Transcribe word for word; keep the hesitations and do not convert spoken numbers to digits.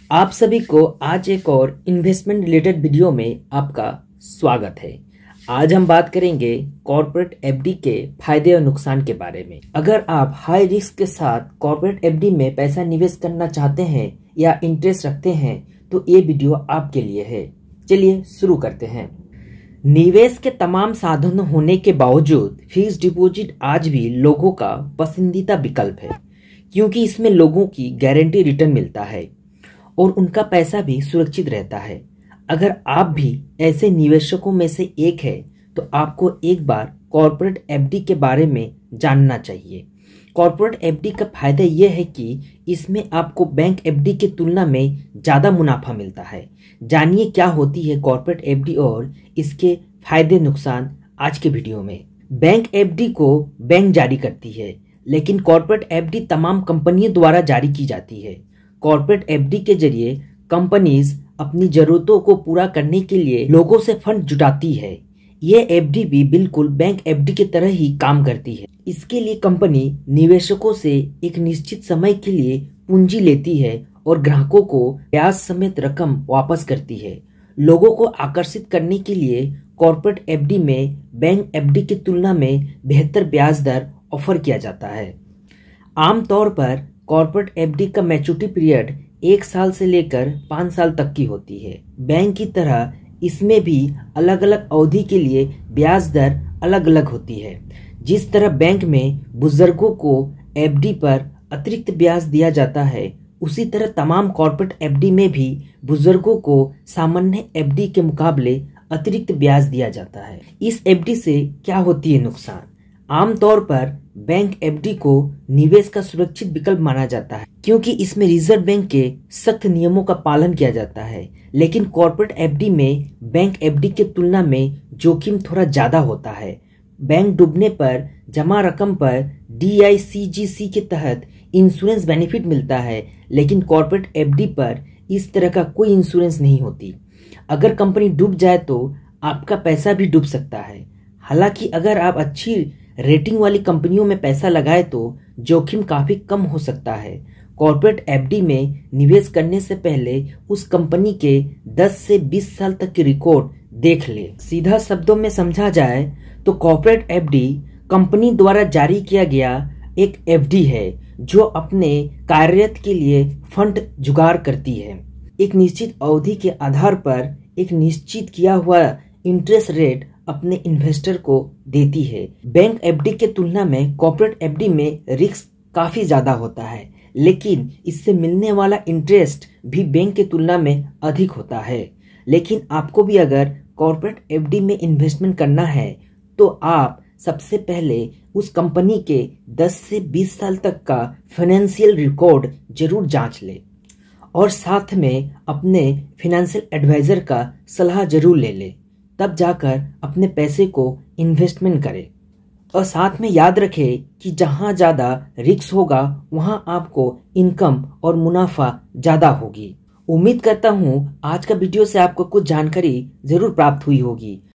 आप सभी को आज एक और इन्वेस्टमेंट रिलेटेड वीडियो में आपका स्वागत है। आज हम बात करेंगे कॉर्पोरेट एफडी के फायदे और नुकसान के बारे में। अगर आप हाई रिस्क के साथ कॉर्पोरेट एफडी में पैसा निवेश करना चाहते हैं या इंटरेस्ट रखते हैं तो ये वीडियो आपके लिए है। चलिए शुरू करते हैं। निवेश के तमाम साधन होने के बावजूद फिक्स्ड डिपॉजिट आज भी लोगों का पसंदीदा विकल्प है, क्योंकि इसमें लोगों की गारंटी रिटर्न मिलता है और उनका पैसा भी सुरक्षित रहता है। अगर आप भी ऐसे निवेशकों में से एक है तो आपको एक बार कॉर्पोरेट एफडी के बारे में जानना चाहिए। कॉर्पोरेट एफडी का फायदा यह है कि इसमें आपको बैंक एफडी की तुलना में ज़्यादा मुनाफा मिलता है। जानिए क्या होती है कॉर्पोरेट एफडी और इसके फायदे नुकसान आज के वीडियो में। बैंक एफडी को बैंक जारी करती है, लेकिन कॉर्पोरेट एफडी तमाम कंपनियों द्वारा जारी की जाती है। कॉर्पोरेट एफडी के जरिए कंपनीज अपनी जरूरतों को पूरा करने के लिए लोगों से फंड जुटाती है। यह एफडी भी बिल्कुल बैंक एफडी की तरह ही काम करती है। इसके लिए कंपनी निवेशकों से एक निश्चित समय के लिए पूंजी लेती है और ग्राहकों को ब्याज समेत रकम वापस करती है। लोगों को आकर्षित करने के लिए कॉर्पोरेट एफडी में बैंक एफडी की तुलना में बेहतर ब्याज दर ऑफर किया जाता है। आमतौर पर कॉर्पोरेट एफडी का मैच्योरिटी पीरियड एक साल से लेकर पाँच साल तक की होती है। बैंक की तरह इसमें भी अलग अलग अवधि के लिए ब्याज दर अलग अलग होती है। जिस तरह बैंक में बुजुर्गों को एफडी पर अतिरिक्त ब्याज दिया जाता है, उसी तरह तमाम कॉर्पोरेट एफडी में भी बुजुर्गों को सामान्य एफडी के मुकाबले अतिरिक्त ब्याज दिया जाता है। इस एफडी से क्या होती है नुकसान? आमतौर पर बैंक एफडी को निवेश का सुरक्षित विकल्प माना जाता है, क्योंकि इसमें रिजर्व बैंक के सख्त नियमों का पालन किया जाता है। लेकिन कॉर्पोरेट एफडी में बैंक एफडी की तुलना में जोखिम थोड़ा ज्यादा होता है। बैंक डूबने पर जमा रकम पर डी आई सी जी सी के तहत इंश्योरेंस बेनिफिट मिलता है, लेकिन कॉर्पोरेट एफडी पर इस तरह का कोई इंश्योरेंस नहीं होती। अगर कंपनी डूब जाए तो आपका पैसा भी डूब सकता है। हालांकि अगर आप अच्छी रेटिंग वाली कंपनियों में पैसा लगाए तो जोखिम काफी कम हो सकता है। कॉर्पोरेट एफडी में निवेश करने से पहले उस कंपनी के दस से बीस साल तक की रिकॉर्ड देख ले। सीधा शब्दों में समझा जाए तो कॉर्पोरेट एफडी कंपनी द्वारा जारी किया गया एक एफडी है जो अपने कार्यरत के लिए फंड जुगाड़ करती है। एक निश्चित अवधि के आधार पर एक निश्चित किया हुआ इंटरेस्ट रेट अपने इन्वेस्टर को देती है। बैंक एफडी के तुलना में कॉर्पोरेट एफडी में रिस्क काफी ज्यादा होता है, लेकिन इससे मिलने वाला इंटरेस्ट भी बैंक के तुलना में अधिक होता है। लेकिन आपको भी अगर कॉर्पोरेट एफडी में इन्वेस्टमेंट करना है तो आप सबसे पहले उस कंपनी के दस से बीस साल तक का फाइनेंशियल रिकॉर्ड जरूर जांच ले और साथ में अपने फाइनेंशियल एडवाइजर का सलाह जरूर ले ले, तब जाकर अपने पैसे को इन्वेस्टमेंट करें। और साथ में याद रखें कि जहां ज्यादा रिस्क होगा वहां आपको इनकम और मुनाफा ज्यादा होगी। उम्मीद करता हूं आज का वीडियो से आपको कुछ जानकारी जरूर प्राप्त हुई होगी।